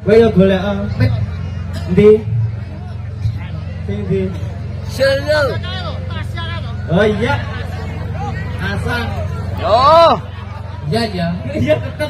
Kowe yo golek ndi? Sing ndi? Solo. Oh iya. Asal. Oh. Iya ya. Iya tetep.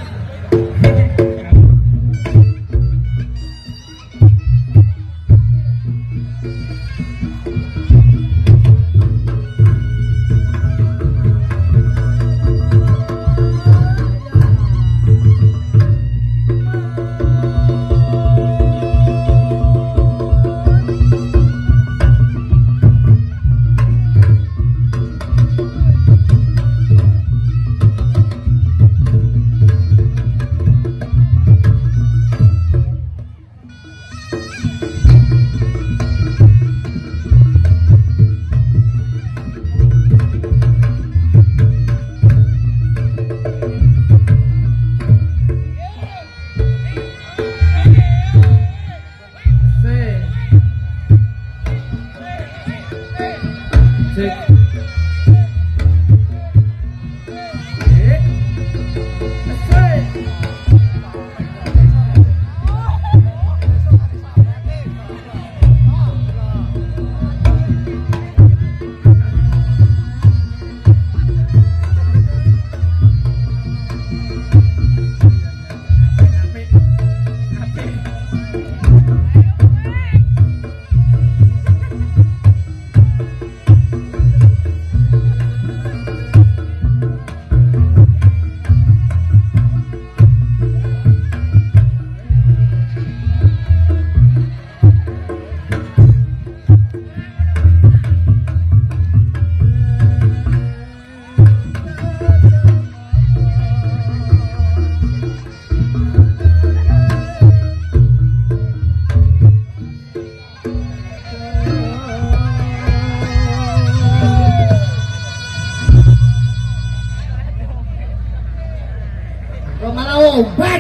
Obat.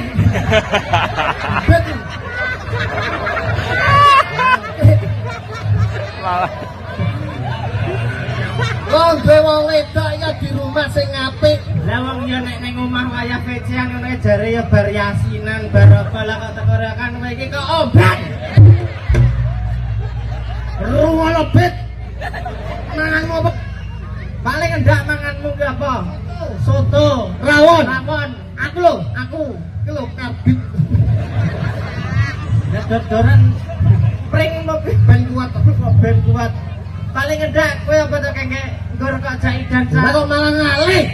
Wong wong wedok ya di rumah sing apik. Lah wong yo nek ning omah wayah pecean ngene jare ya bar yasinan bar apa lah kok teko kan kowe iki kok obat. Ruwono bet. Manganmu apa? Paling endak manganmu ki apa? Soto, rawon. Aku iki lho kabit. Nek dodoran pring ben kuat. Paling endak kowe apa to kengke nggur kok jaidan sa. Kok malah ngalih.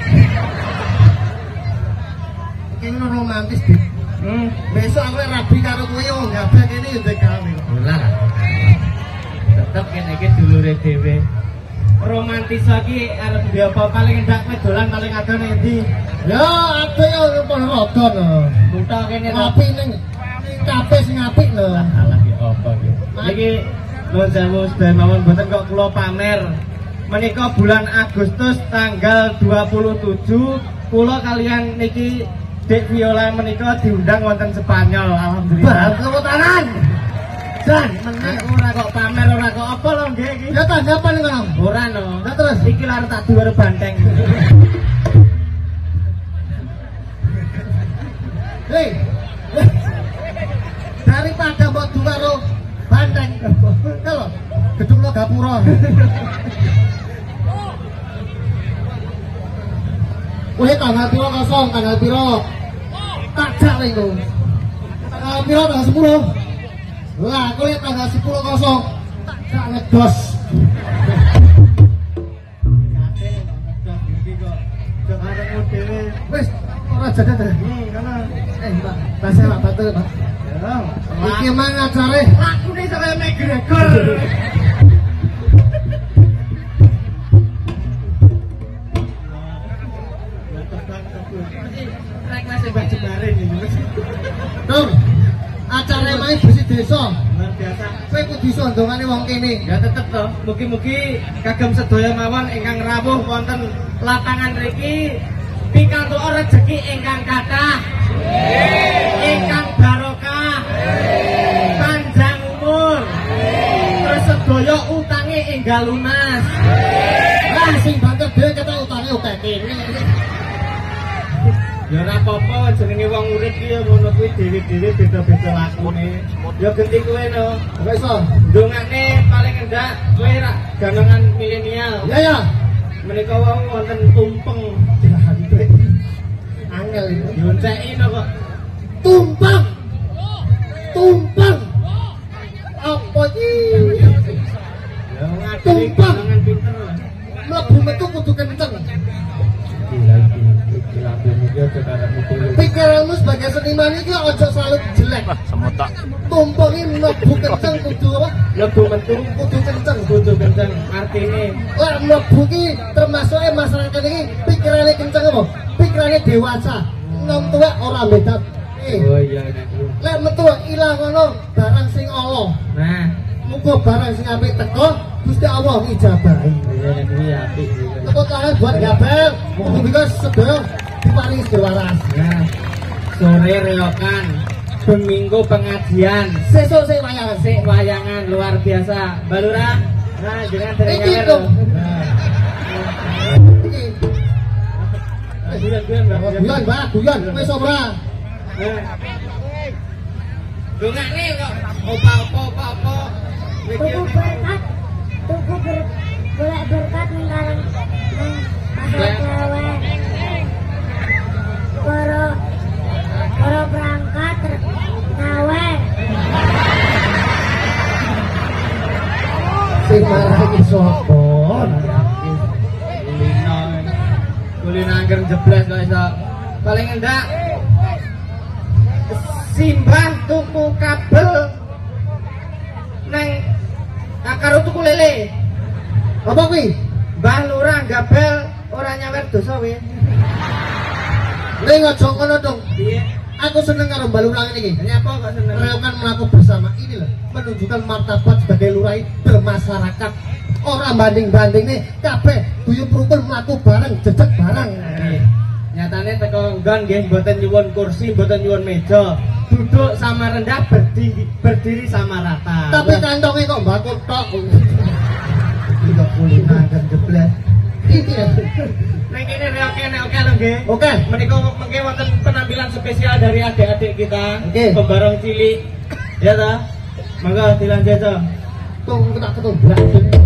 Iki ngono romantis, Dik. Besok aku rabi karo kowe yo gawe kene yo gawe. Ora. Tetep kene iki dulure dhewe. Romantis lagi arep dia apa paling endak kowe dolan paling ado ning ndi? Ya ade yo padha no. Kutha kene rapi ning kafe sing apik lho. Alah iki apa iki? Iki nuwun sewu sedaya mawon mboten kok kula pamer. Menika bulan Agustus tanggal 27 kula kalian niki Dek Viola menika diundang wonten Spanyol. Alhamdulillah. Tepuk tangan. Dan meneh ora kok pamer ora kok apa lho nggih iki. Ya tanda apa ning kono? Ora no. Nah terus iki lare tak dhuwur banteng. Hei. Daripada mbok dhuwur banteng. Lho, gedung lo gapura. Kowe tanggal piro kosong, tanggal piro? Tak jak lho. Piro tanggal 10. Lah, kowe tanggal 10 kosong. Tak jak ngedos. Wis, ora jaga ta. Kana. Pak, bahasa Pak Batu, Pak. Ya. Iki mang ajare. Aku nek kaya McGregor. Tuh, acara main bersih desa. Luar biasa. Kowe kudu iso ndongane wong kene. Ya tetep to. Mugi-mugi kagem sedaya mawon ingkang rawuh wonten lapangan mriki pikantuk rejeki ingkang kathah. Ingkang barokah. Panjang umur. Terus sedaya utange enggal lunas. Lah sing banter dhewe ketok utange akeh kene. Ya ora apa-apa jenenge wong urip ki ya ngono kuwi dhewe-dhewe beda-beda lakune. Ya genti kowe no. Ora iso. Ndongane paling endak kowe ra ganangan milenial. Ya ya. Menika wau wonten tumpeng. Angel itu. Dionceki no kok. Tumpeng. Tumpeng. Apa iki? Ya ngadili Tumpeng. ganangan pinter. Mlebu metu kudu kenceng. Gila iki lambe iki aja karepmu dhewe. Pikiranmu sebagai seniman itu ojo selalu jelek. Semotak. Tumpeng ini mlebu kenceng kudu apa? Lebu metu Kudu kenceng. kudu kenceng artine. Lek mlebu ki termasuk masyarakat iki pikirane kenceng apa? Pikirane dewasa. Nom tuwek ora beda. Oh iya itu. Lek metu ilang ngono barang sing Allah. Nah, Muga barang sing apik teko Gusti Allah ngijabahi. iya kuwi apik kuwi. Tepuk tangan buat Gabel. Muga sedaya diparingi waras. Nah, sore reokan, Minggu pengajian, Sesuk sing wayangan sik wayangan luar biasa. Mbak Lurah, nah jangan dari Iki nyawer. dong. Nah, iki. guyon Mbak. Guyon, Mbak, guyon. Wis ora. Nah. Dongane kok opa-opa. Tuku berkat, tuku golek berkat ngarang pasar klewer. Para berangkat ngawer. Sing marah iki sapa? Kulino angger jeblas kok iso. Paling enggak simbah tuku kabel neng karo tuku lele. Apa kuwi? Mbah Lurah Gabel ora nyawer dosa we. Ning aja kono dong. Piye? Aku seneng karo Mbak Lurah iki. Nyapa kok seneng? Reokan melaku bersama ini loh, menunjukkan martabat sebagai lurah bermasyarakat. Orang banding-banding nih, kabeh guyub rukun melaku bareng, jejak bareng. Nyatane teko nggon nggih mboten nyuwun kursi, mboten nyuwun meja. Duduk sama rendah, berdiri sama rata. Tapi kantongnya kok bakul tok. Tidak boleh nangger jeblas. Iki ya. Neng kene oke lho nggih. Oke. Menika mengke wonten penampilan spesial dari adik-adik kita, Oke. pembarong cilik. Ya ta? Monggo dilanjut to. Tunggu tak ketubrak.